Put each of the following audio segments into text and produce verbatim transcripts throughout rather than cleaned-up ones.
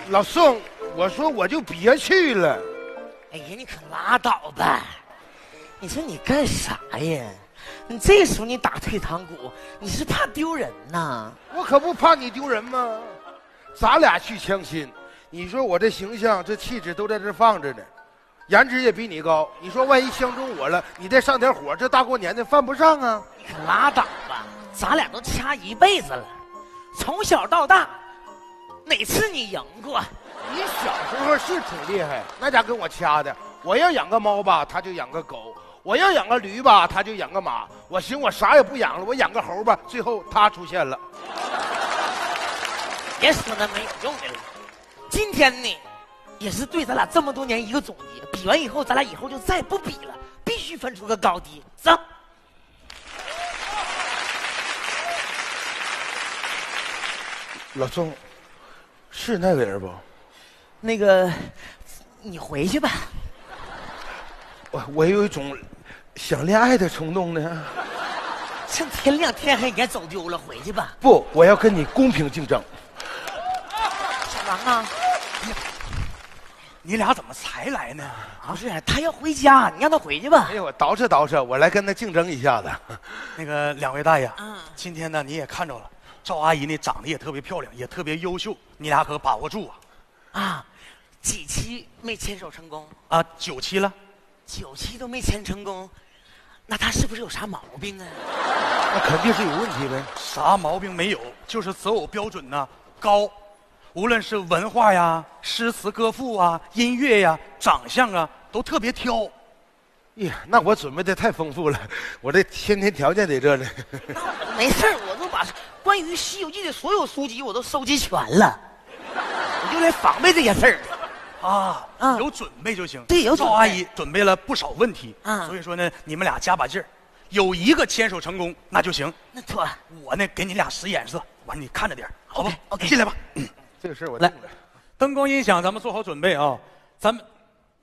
老宋，我说我就别去了。 哎呀，你可拉倒吧！你说你干啥呀？你这时候你打退堂鼓，你是怕丢人呐？ 我可不怕你丢人吗？咱俩去相亲，你说我这形象、这气质都在这放着呢，颜值也比你高。你说万一相中我了，你再上点火，这大过年的犯不上啊！ 你可拉倒吧！咱俩都掐一辈子了，从小到大，哪次你赢过？ 你小时候是挺厉害，那家跟我掐的。我要养个猫吧，他就养个狗；我要养个驴吧，他就养个马。我寻我啥也不养了，我养个猴吧，最后他出现了。 别说那没有用的了。今天呢，也是对咱俩这么多年一个总结。比完以后，咱俩以后就再不比了，必须分出个高低。走。 老宋，是那个人不？ 那个，你回去吧。 我我有一种想恋爱的冲动呢。 趁天亮天黑，你该走丢了，回去吧。 不，我要跟你公平竞争。 小王啊， 你俩怎么才来呢？ 不是，他要回家，你让他回去吧。 哎呦，我捯饬捯饬，我来跟他竞争一下子。 那个两位大爷， 嗯， 今天呢你也看着了，赵阿姨呢长得也特别漂亮，也特别优秀，你俩可把握住啊！ 啊，几期没牵手成功啊，九期了， 九期都没牵成功，那他是不是有啥毛病啊？ 那肯定是有问题呗。 啥毛病没有，就是择偶标准呢高，无论是文化呀、诗词歌赋啊、音乐呀、长相啊，都特别挑。 呀，那我准备的太丰富了，我这先天条件在这呢。 没事儿，我都把关于《西游记》的所有书籍我都收集全了，我就来防备这些事儿。 啊， 嗯有准备就行。 对有准备赵阿姨准备了不少问题， 嗯所以说呢，你们俩加把劲儿，有一个牵手成功那就行。 那妥， 我呢给你俩使眼色，完了你看着点儿，好吧 OK，OK 进来吧。 这个事儿我定了。 灯光音响，咱们做好准备啊！咱们，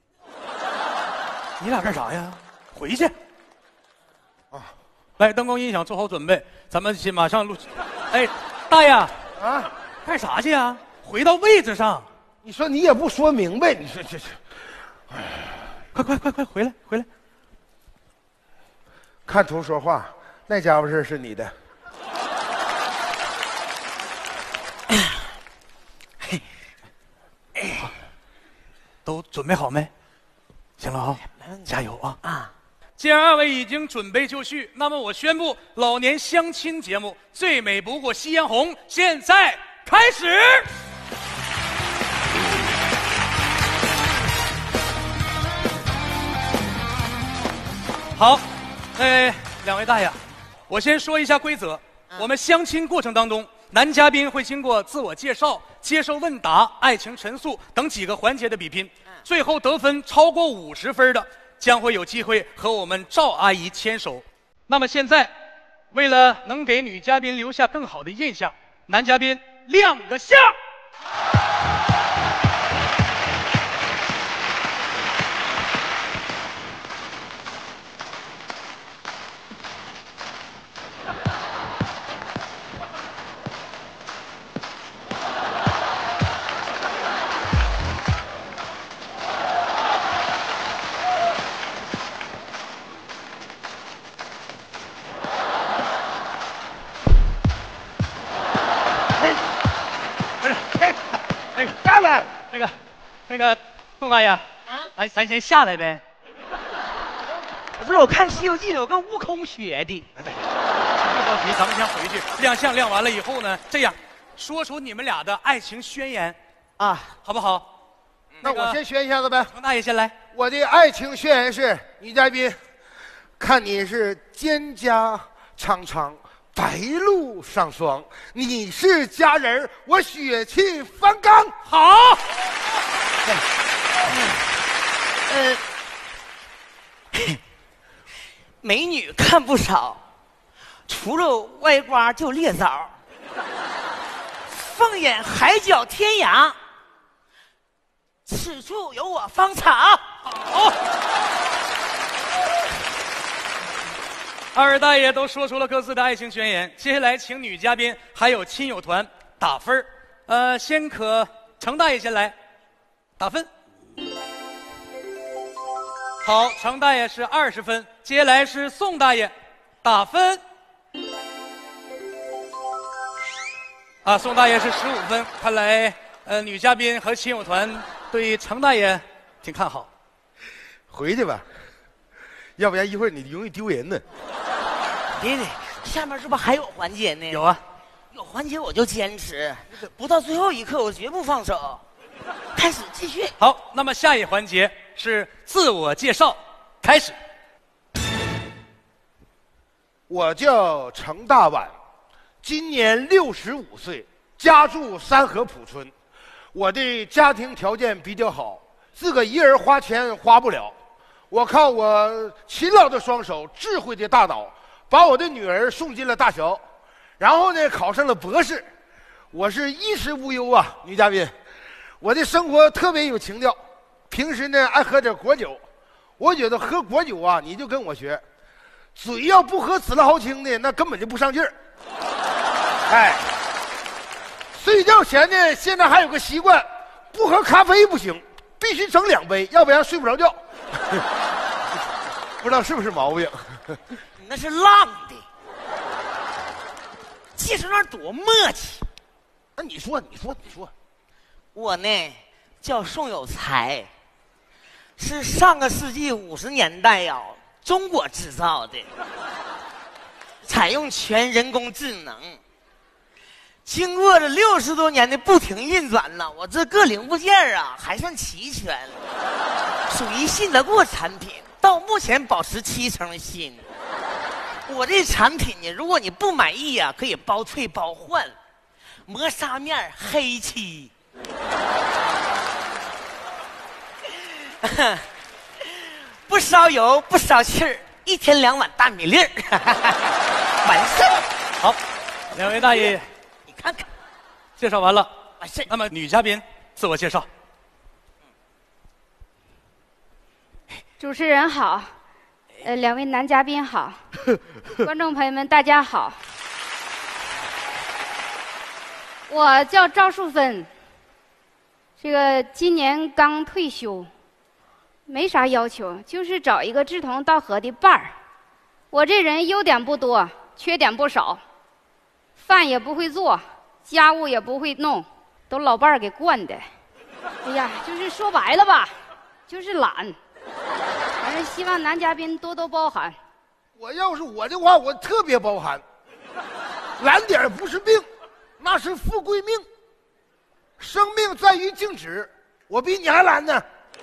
你俩干啥呀？回去。 啊， 来，灯光音响做好准备，咱们先马上录。哎，大爷， 啊， 干啥去呀？回到位置上。 你说你也不说明白，你说这这， 快快快快回来回来！ 看图说话，那家伙事是你的。 都准备好没？行了啊，加油啊！ 啊， 既然二位已经准备就绪，那么我宣布老年相亲节目《最美不过夕阳红》现在开始。好，呃，两位大爷，我先说一下规则。我们相亲过程当中，男嘉宾会经过自我介绍、接受问答、爱情陈述等几个环节的比拼，最后得分超过五十分的，将会有机会和我们赵阿姨牵手。那么现在，为了能给女嘉宾留下更好的印象，男嘉宾亮个相。那个，那个，宋大爷，啊，咱咱先下来呗。 不是我看《西游记》的，我跟悟空学的。 别着急，咱们先回去亮相，亮完了以后呢，这样说出你们俩的爱情宣言， 啊， 好不好？ 那我先宣一下子呗。 程大爷先来。 我的爱情宣言是：女嘉宾，看你是蒹葭苍苍，白露上霜，你是佳人，我血气方刚。 好。 呃，美女看不少，除了歪瓜就裂枣。放眼海角天涯，此处有我芳草。 好。二位大爷都说出了各自的爱情宣言，接下来请女嘉宾还有亲友团打分儿。呃，先可程大爷先来打分。好，程大爷是二十分，接下来是宋大爷打分。啊，宋大爷是十五分，看来呃女嘉宾和亲友团对程大爷挺看好。 回去吧，要不然一会儿你容易丢人呢。 别别，下面是不是还有环节呢？ 有啊， 有环节我就坚持，不到最后一刻我绝不放手。开始，继续。 好，那么下一环节是自我介绍，开始。 我叫程大碗，今年六十五岁，家住三河浦村。我的家庭条件比较好，自个一人花钱花不了。我靠我勤劳的双手、智慧的大脑，把我的女儿送进了大学，然后呢考上了博士。我是衣食无忧啊，女嘉宾。我的生活特别有情调，平时呢爱喝点果酒。我觉得喝果酒啊，你就跟我学，嘴要不喝死了豪清的，那根本就不上劲儿。哎，睡觉前呢，现在还有个习惯，不喝咖啡不行，必须整两杯，要不然睡不着觉。不知道是不是毛病？ 你那是浪的，介绍那多默契。 那你说，你说，你说， 我呢叫宋有才，是上个世纪五十年代呀、啊，中国制造的，采用全人工智能。经过了六十多年的不停运转呢，我这各零部件啊还算齐全，属于信得过产品，到目前保持七成新。我这产品呢，如果你不满意啊，可以包退包换。磨砂面黑漆，不烧油不烧气儿，一天两碗大米粒儿，完事儿。 好，两位大爷你看看， 介绍完了， 完事儿。 那么女嘉宾自我介绍。 主持人好，呃，两位男嘉宾好，观众朋友们大家好。我叫赵淑芬，这个今年刚退休，没啥要求，就是找一个志同道合的伴儿。我这人优点不多，缺点不少，饭也不会做，家务也不会弄，都老伴儿给惯的。哎呀，就是说白了吧，就是懒。反正希望男嘉宾多多包涵。 我要是我的话，我特别包涵。懒点儿不是病，那是富贵命。生命在于静止，我比你还懒呢。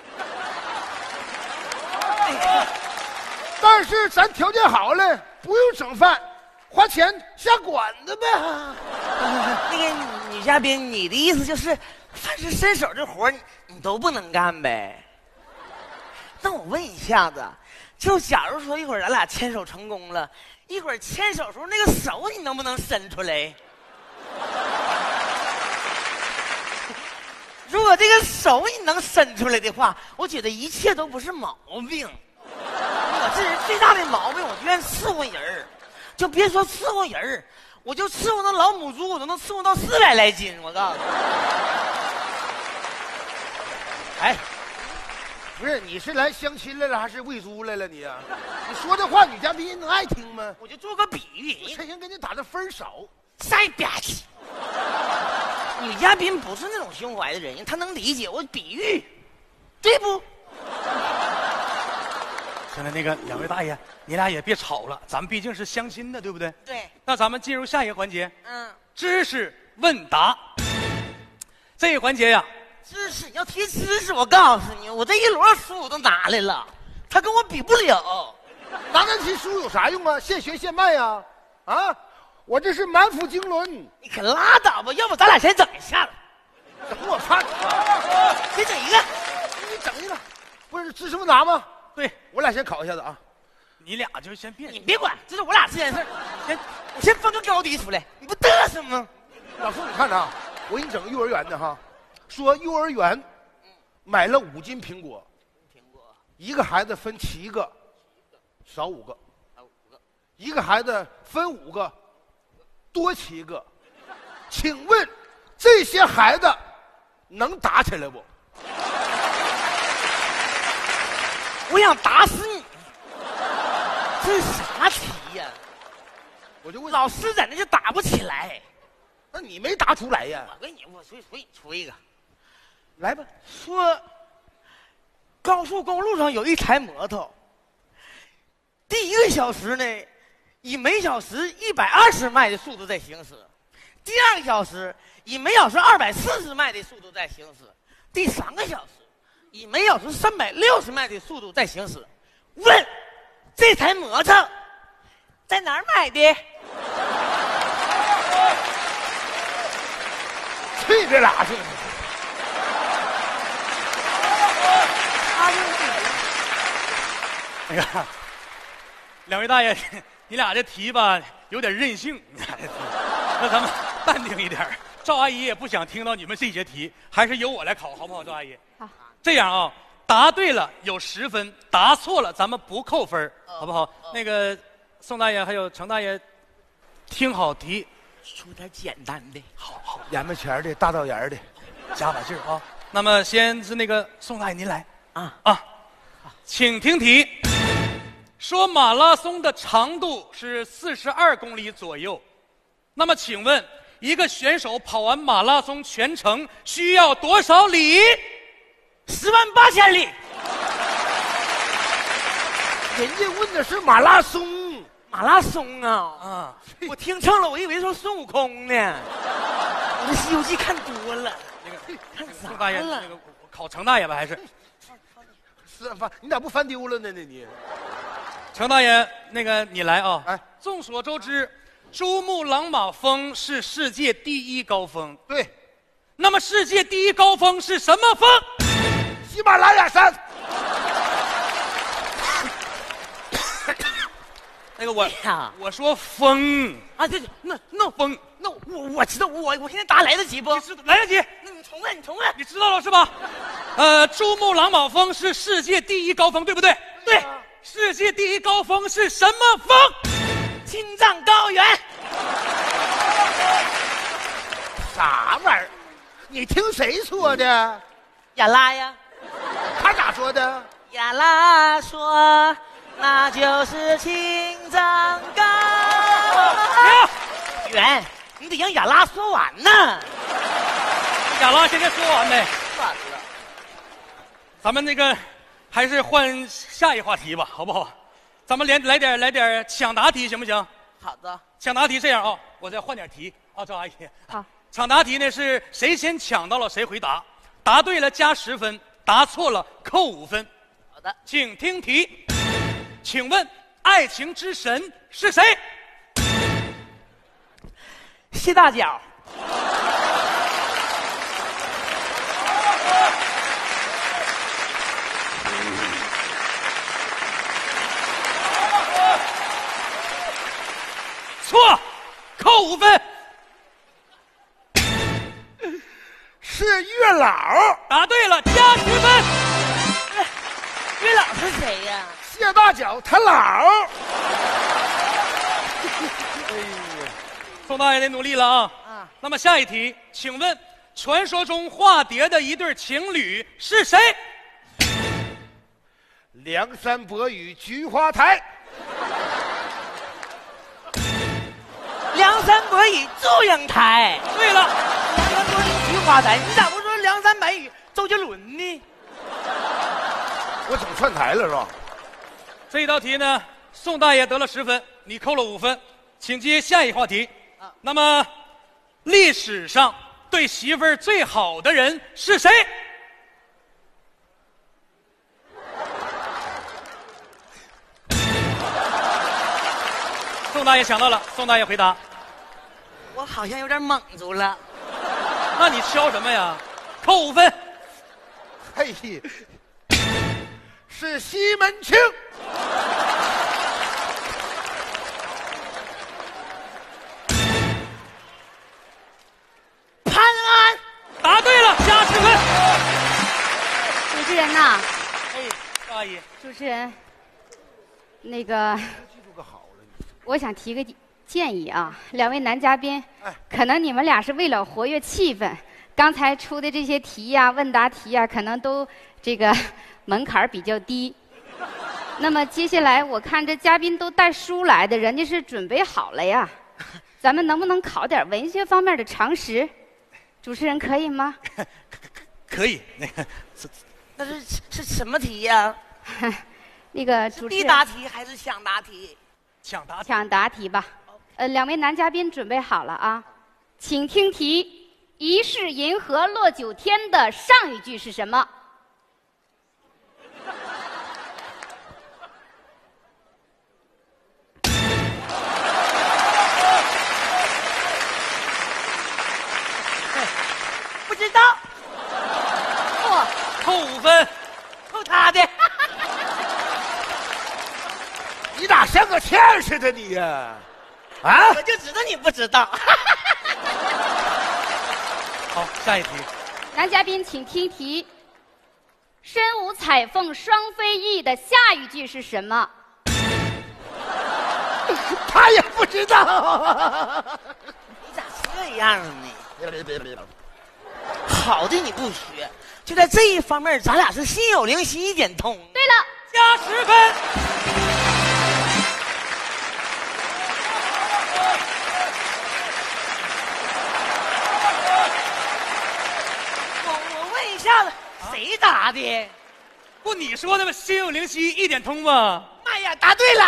但是咱条件好了，不用整饭，花钱下馆子呗。 那个女嘉宾，你的意思就是凡是伸手这活你你都不能干呗？那我问一下子，就假如说一会儿咱俩牵手成功了，一会儿牵手时候那个手你能不能伸出来？如果这个手你能伸出来的话，我觉得一切都不是毛病。我这人最大的毛病，我就愿伺候人儿，就别说伺候人儿，我就伺候那老母猪，我都能伺候到四百来斤。我告诉你， 哎，不是，你是来相亲来了还是喂猪来了你啊？你说这话女嘉宾能爱听吗？ 我就做个比喻， 我陈行给你打的分少。 塞吧唧。女嘉宾不是那种胸怀的人，她能理解我比喻，对不？ 现在那个两位大爷，你俩也别吵了，咱们毕竟是相亲的，对不对？ 对。 那咱们进入下一个环节， 嗯， 知识问答。这一环节呀， 知识要提知识，我告诉你，我这一摞书我都拿来了，他跟我比不了。 拿那些书有啥用啊？现学现卖呀！啊，我这是满腹经纶。 你可拉倒吧，要不咱俩先整一下子， 整我怕你先整一个。 你整一个，不是知识问答吗？ 对， 我俩先考一下子啊。 你俩就先别， 你别管，这是我俩之间的事儿。先，我先分个高低出来，你不嘚瑟吗？ 老叔，你看着啊，我给你整个幼儿园的哈，说幼儿园买了五斤苹果， 苹果一个孩子分七个，少五个；一个孩子分五个，多七个。请问这些孩子能打起来不？ 我想打死你！这是啥题呀、啊？ 我就问老师在那就打不起来。 那你没答出来呀？ 我给你，我随随你出一个， 来吧。 说高速公路上有一台摩托，第一个小时呢，以每小时一百二十迈的速度在行驶；第二个小时以每小时二百四十迈的速度在行驶；第三个小时以每小时三百六十迈的速度在行驶。问这台摩托在哪儿买的？ 去这俩去！ 哎呀，两位大爷，你俩这题吧有点任性，那咱们淡定一点。赵阿姨也不想听到你们这些题，还是由我来考，好不好？赵阿姨， 好。 这样啊，答对了有十分，答错了咱们不扣分，好不好？那个宋大爷还有程大爷，听好题， 出点简单的。 好好， 眼巴前的，大道沿的， 加把劲儿啊！那么先是那个宋大爷您来啊啊，请听题。说马拉松的长度是四十二公里左右，那么请问一个选手跑完马拉松全程需要多少里？ 十万八千里。 人家问的是马拉松， 马拉松啊！ 啊， 我听错了，我以为说孙悟空呢。我这《西游记》看多了。 那个看啥宋大爷， 了那个考程大爷吧，还是是翻你咋不翻丢了呢？那你程大爷，那个你来啊！ 哎， 众所周知，珠穆朗玛峰是世界第一高峰。 对， 那么世界第一高峰是什么峰？ 喜马拉雅山。 那个我哎呀我说峰啊，对对，那那峰， 那我我知道，我我现在答来得及不你？知道来得及？ 那你重问，你重问。 你知道了是吧？呃，珠穆朗玛峰是世界第一高峰，对不对？ 对， 世界第一高峰是什么峰？ 青藏高原。 啥玩意儿？你听谁说的？ 亚拉呀， 他咋说的？ 亚拉说，那就是青藏高原。你得让亚拉说完呢。 亚拉现在说完没？ 完了。 咱们那个还是换下一话题吧，好不好？咱们连来点来点抢答题行不行？ 好的。 抢答题这样啊，我再换点题啊，赵阿姨。 好。 抢答题呢是谁先抢到了谁回答，答对了加十分，答错了扣五分。 好的， 请听题，请问爱情之神是谁？ 谢大脚。 错，扣五分。 是月老。 答对了，加十分。 月老是谁呀？ 谢大脚他老。 宋大爷得努力了啊！ 啊， 那么下一题，请问传说中化蝶的一对情侣是谁？ 梁山伯与菊花台。 梁山伯与祝英台。 对了， 梁山伯与菊花台，你咋不说梁山伯与周杰伦呢？ 我整串台了是吧？ 这一道题呢，宋大爷得了十分，你扣了五分，请接下一话题。 啊， 那么，历史上对媳妇儿最好的人是谁？宋大爷想到了，宋大爷回答。 我好像有点蒙住了。 那你敲什么呀？扣五分。 嘿，是西门庆。 潘安。 答对了，加十分。 主持人呐， 哎，赵阿姨， 主持人，那个， 记住个好了你。 我想提个建议啊，两位男嘉宾， 哎可能你们俩是为了活跃气氛， 刚才出的这些题呀、问答题呀，可能都这个门槛比较低。那么接下来我看这嘉宾都带书来的，人家是准备好了呀。咱们能不能考点文学方面的常识？主持人可以吗？ 可以，那个那是是什么题呀、 那个主持人必答题还是抢答题？ 抢答题。 抢答题吧。呃，两位男嘉宾准备好了啊，请听题：疑是银河落九天的上一句是什么？ 不知道。 错。 扣五分。 扣他的。 你咋像个欠似的你呀？啊！ 我就知道你不知道。 好，下一题。 男嘉宾请听题：身无彩凤双飞翼的下一句是什么？ 他也不知道。 你咋这样呢？好的你不学，就在这一方面，咱俩是心有灵犀一点通。 对了， 加十分。 我我问一下子，谁答的？ 不，你说的吗？心有灵犀一点通吗？ 妈呀，答对了！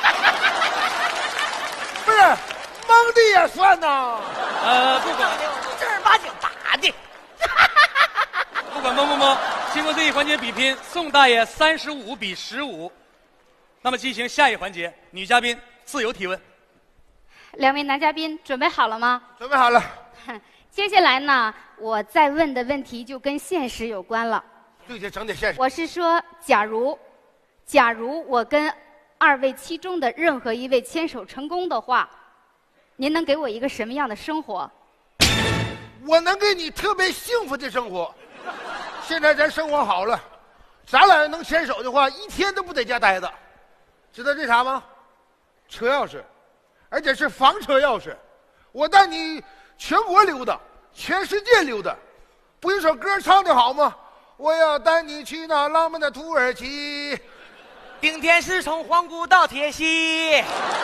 不是，蒙的也算呐。 呃，不管我正儿八经答的。 不管蒙不蒙，经过这一环节比拼，宋大爷三十五比十五。那么进行下一环节，女嘉宾自由提问。 两位男嘉宾准备好了吗？ 准备好了。 接下来呢，我再问的问题就跟现实有关了。 对，得整点现实。 我是说，假如，假如我跟二位其中的任何一位牵手成功的话，您能给我一个什么样的生活？ 我能给你特别幸福的生活。现在咱生活好了，咱俩能牵手的话，一天都不在家待着。知道这啥吗？车钥匙，而且是房车钥匙。我带你全国溜达，全世界溜达。不有首歌唱的好吗？我要带你去那浪漫的土耳其。 冰天是从皇姑到铁西。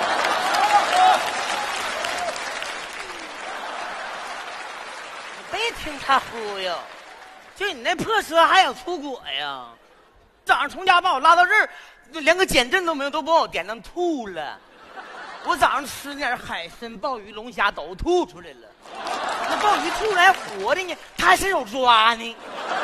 别听他忽悠，就你那破车还想出国呀？早上从家把我拉到这儿，连个减震都没有，都把我点上吐了。我早上吃点海参、鲍鱼、龙虾都吐出来了。那鲍鱼吐出来活的呢，他还伸手抓呢。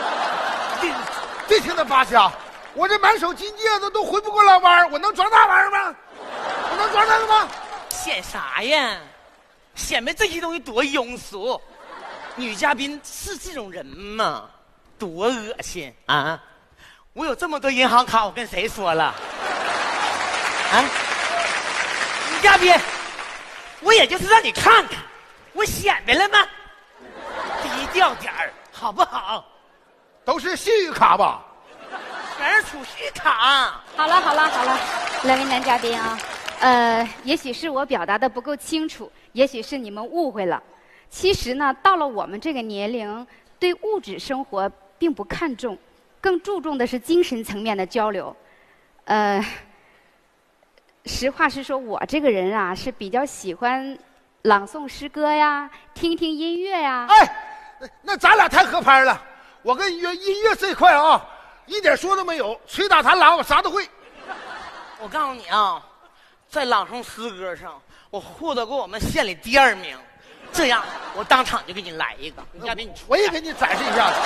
别听他扒瞎，我这满手金戒指都回不过来弯，我能装那玩意儿吗？我能装那个吗？ 显啥呀？显摆这些东西多庸俗。女嘉宾是这种人吗？多恶心啊！我有这么多银行卡，我跟谁说了？啊，女嘉宾，我也就是让你看看，我显摆了吗？低调点儿，好不好？ 都是信誉卡吧？ 全是储蓄卡。 好了好了好了，两位男嘉宾啊，呃，也许是我表达的不够清楚，也许是你们误会了。其实呢，到了我们这个年龄，对物质生活并不看重，更注重的是精神层面的交流。呃，实话实说，我这个人啊是比较喜欢朗诵诗歌呀，听听音乐呀。 哎，那那咱俩太合拍了。我跟音乐音乐这一块啊，一点说都没有，吹打弹拉我啥都会。 我告诉你啊，在朗诵诗歌上，我获得过我们县里第二名。这样，我当场就给你来一个，女嘉宾，你我也给你展示一下。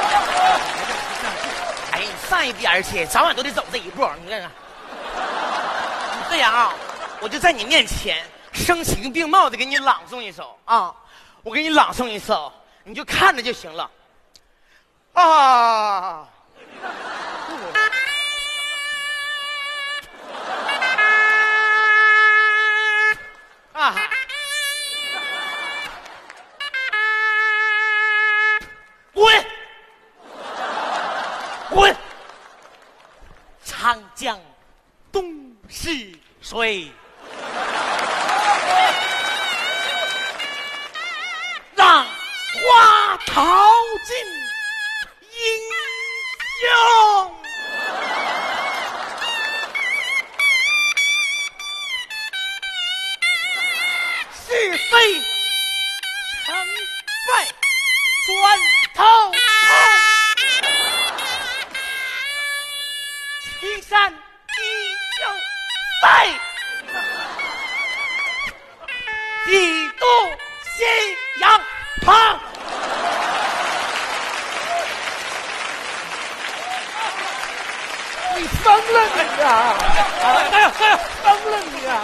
哎，你上一边去，早晚都得走这一步。你看看，你这样啊，我就在你面前声情并茂的给你朗诵一首啊，我给你朗诵一首，你就看着就行了。啊。啊。滚！滚！长江东逝水，浪花淘尽英雄。是非成败转头空，青山依旧在，几度夕阳旁。 你疯了你呀！ 哎呀哎呀， 疯了你呀！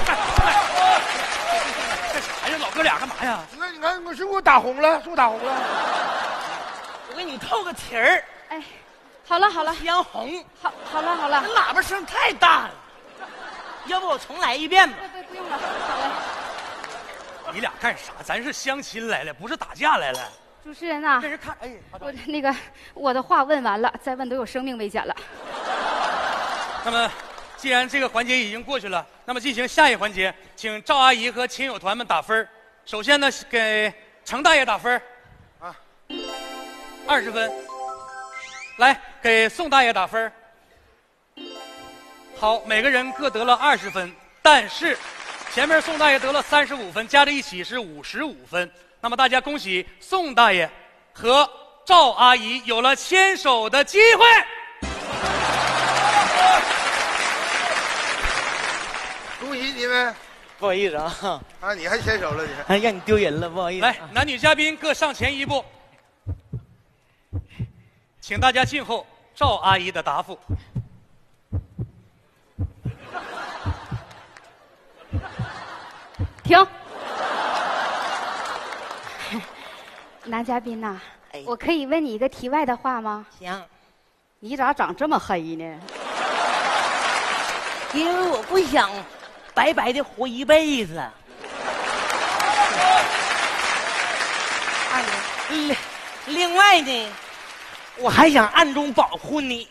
哎呀，老哥俩干嘛呀？ 你看你看，我是不是给我打红了？是不是打红了？ 我给你透个题儿， 哎，好了好了， 偏红。 好好了好了， 那喇叭声太大了，要不我重来一遍吧？ 不不不用了，好了。 你俩干啥？咱是相亲来了，不是打架来了。 主持人呐、 这是看，哎， 我那个我的话问完了，再问都有生命危险了。 那么，既然这个环节已经过去了，那么进行下一环节，请赵阿姨和亲友团们打分儿。首先呢，给程大爷打分儿啊， 二十分。来，给宋大爷打分儿。好，每个人各得了二十分，但是前面宋大爷得了三十五分，加在一起是五十五分。那么大家恭喜宋大爷和赵阿姨有了牵手的机会。 恭喜你们！ 不好意思啊， 啊，你还牵手了你？ 哎，让你丢人了，不好意思。 来，男女嘉宾各上前一步，请大家静候赵阿姨的答复。 停。男嘉宾呐、 哎我可以问你一个题外的话吗？ 行， 你咋长这么黑呢？ 因为我不想白白的活一辈子。另另外呢，我还想暗中保护你。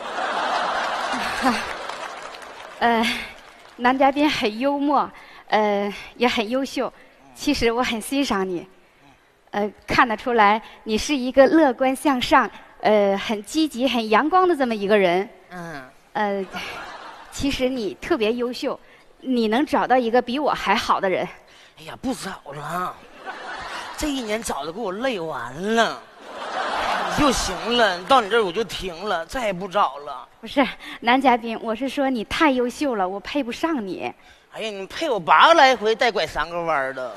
呃，男嘉宾很幽默，呃，也很优秀。其实我很欣赏你，呃，看得出来你是一个乐观向上、呃，很积极、很阳光的这么一个人。 嗯， 呃，其实你特别优秀，你能找到一个比我还好的人。 哎呀，不找了，这一年找的给我累完了，你就行了。到你这儿我就停了，再也不找了。 不是，男嘉宾，我是说你太优秀了，我配不上你。 哎呀，你配我八个来回，带拐三个弯的。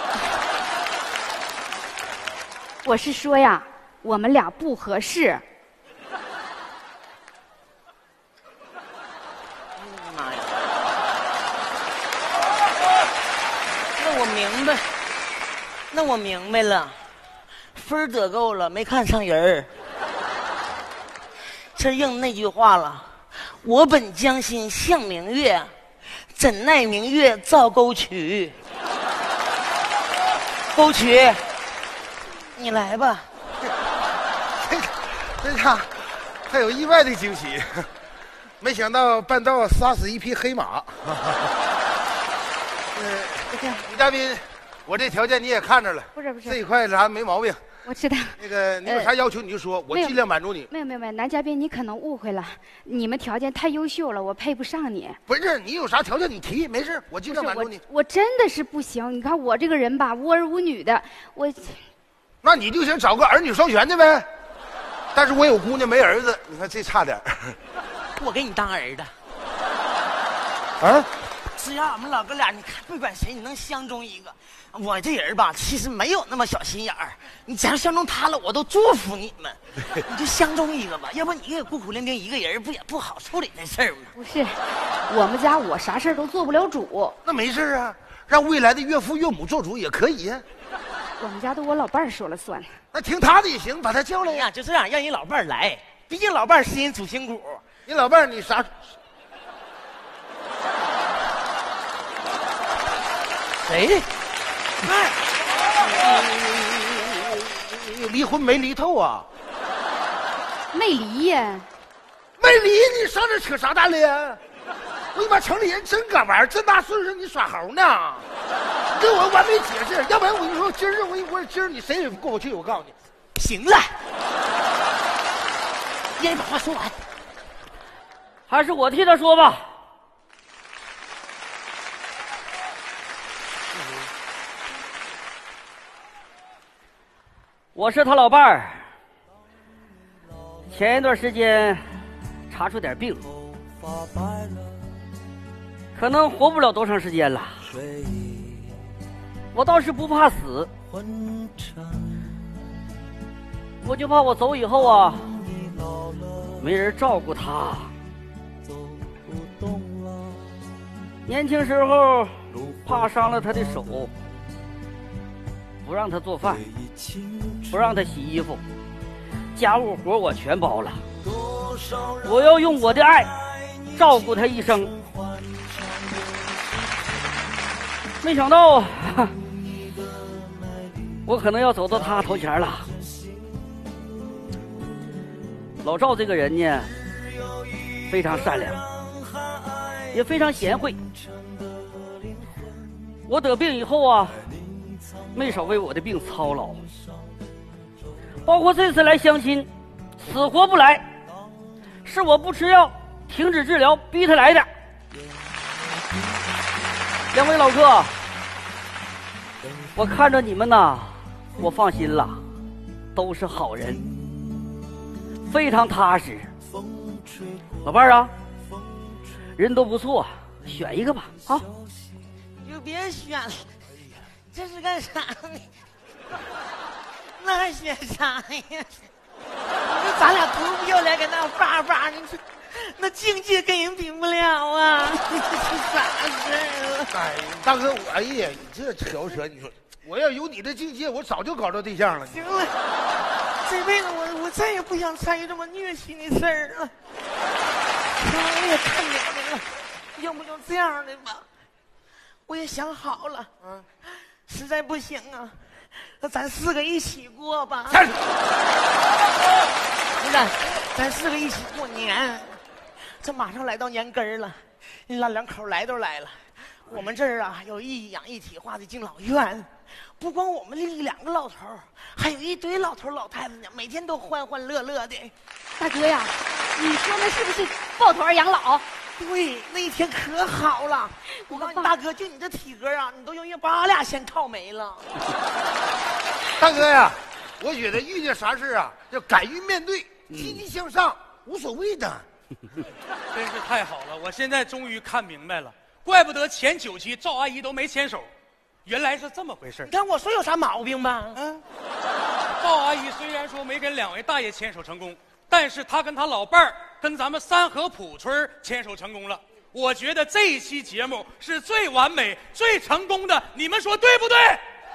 我是说呀，我们俩不合适。 妈呀！那我明白，那我明白了，分儿得够了，没看上人儿。这应那句话了，我本将心向明月，怎奈明月照沟渠。沟渠，你来吧。 这下还有意外的惊喜，没想到半道杀死一匹黑马。呃，女嘉宾，我这条件你也看着了， 不是不是这一块咱没毛病。 我知道。 那个你有啥要求你就说，我没有尽量满足你。 没有没有没有，男嘉宾你可能误会了，你们条件太优秀了，我配不上你。 不是你有啥条件你提，没事，我尽不是我量满足你。 我真的是不行。你看我这个人吧，无儿无女的，我那你就想找个儿女双全的呗？但是我有姑娘没儿子，你看这差点我给你当儿子。 啊！ 只要俺们老哥俩，你看不管谁，你能相中一个。我这人吧，其实没有那么小心眼儿。你假如相中他了，我都祝福你们。你就相中一个吧，要不你也孤苦伶仃一个人，不也不好处理这事儿吗？ 不是，我们家我啥事儿都做不了主。 那没事啊，让未来的岳父岳母做主也可以呀、 我们家都我老伴儿说了算。 那听他的也行，把他叫来呀。 哎呀，就这样，让你老伴儿来，毕竟老伴儿是人主心骨。 你老伴儿你啥？ 谁？ 哎，你离婚没离透啊？ 没离呀。 没离，你上这扯啥大咧？我你妈城里人真敢玩，这大岁数你耍猴呢？ 这我我还没解释，要不然我跟你说，今儿我我今儿你谁也过不去，我告诉你。 行了，你把话说完。 还是我替他说吧。我是他老伴儿，前一段时间查出点病，可能活不了多长时间了。我倒是不怕死，我就怕我走以后啊，没人照顾他。年轻时候怕伤了他的手，不让他做饭，不让他洗衣服，家务活我全包了。我要用我的爱照顾他一生。没想到我可能要走到他头前了。老赵这个人呢，非常善良，也非常贤惠。我得病以后啊，没少为我的病操劳，包括这次来相亲，死活不来，是我不吃药停止治疗逼他来的。两位老哥，我看着你们呐，我放心了，都是好人，非常踏实。老伴儿啊，人都不错，选一个吧啊！ 你就别选了，这是干啥呢？那还选啥呀？你说咱俩不不要脸，搁那叭叭，你说那境界跟人比不了啊！这是啥事儿啊？ 哎，大哥，我哎呀，你这条舌，你说我要有你的境界，我早就搞着对象了。 行了，这辈子我我再也不想参与这么虐心的事儿了。我也看见你了，要不就这样的吧。我也想好了，嗯，实在不行啊，那咱四个一起过吧。不是，咱四个一起过年。这马上来到年根儿了，那两口来都来了。我们这儿啊有一养一体化的敬老院，不光我们这两个老头，还有一堆老头老太太呢，每天都欢欢乐乐的。 大哥呀，你说那是不是抱团养老？ 对，那一天可好了。我告诉你，大哥，就你这体格啊，你都让八俩先靠没了。 大哥呀，我觉得遇见啥事啊，要敢于面对，积极向上，无所谓的。 真是太好了，我现在终于看明白了，怪不得前九期赵阿姨都没牵手，原来是这么回事。 你看我说有啥毛病吧？ 嗯，赵阿姨虽然说没跟两位大爷牵手成功，但是她跟她老伴儿跟咱们三河铺村牵手成功了。我觉得这一期节目是最完美、最成功的，你们说对不对？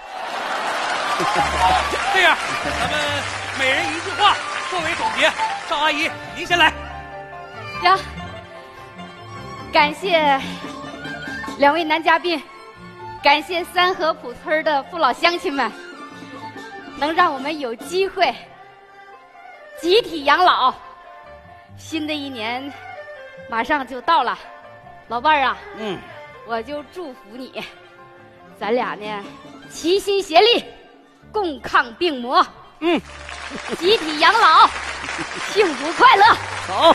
好，这样咱们每人一句话作为总结。赵阿姨，您先来。 行，感谢两位男嘉宾，感谢三河铺村的父老乡亲们，能让我们有机会集体养老。新的一年马上就到了，老伴儿啊， 嗯， 我就祝福你，咱俩呢齐心协力，共抗病魔， 嗯， 集体养老，幸福快乐。 好。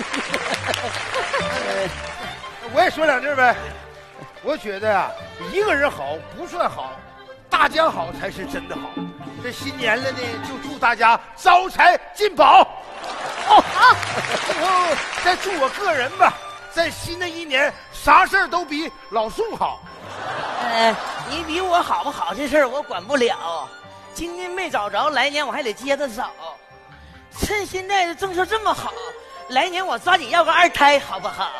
我也说两句呗。我觉得呀、啊，一个人好不算好，大家好才是真的好。这新年了呢，就祝大家招财进宝。哦，好。然后再祝我个人吧，在新的一年，啥事儿都比老宋好。 呃，你比我好不好这事儿我管不了，今年没找着，来年我还得接着找。趁现在的政策这么好，来年我抓紧要个二胎，好不好？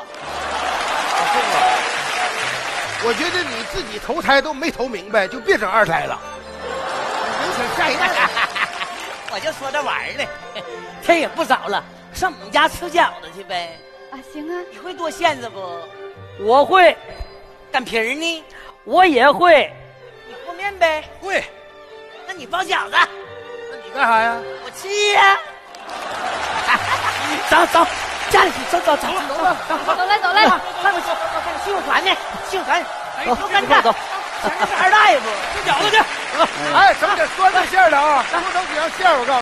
我觉得你自己投胎都没投明白，就别整二胎了。影响下一代。 我就说这玩意儿呢，天也不早了，上我们家吃饺子去呗。 啊，行啊。 你会剁馅子不？ 我会。 擀皮儿呢？ 我也会。 你和面呗？ 会。 那你包饺子？ 那你干啥呀？ 我吃呀。走走，家里去，走走走，走走来走来， 快过去，信用团呢？信用团， 走， 都跟着， 全是二大夫。 吃饺子去。 哎，整点酸菜馅的啊，不能只要馅儿，我告诉你。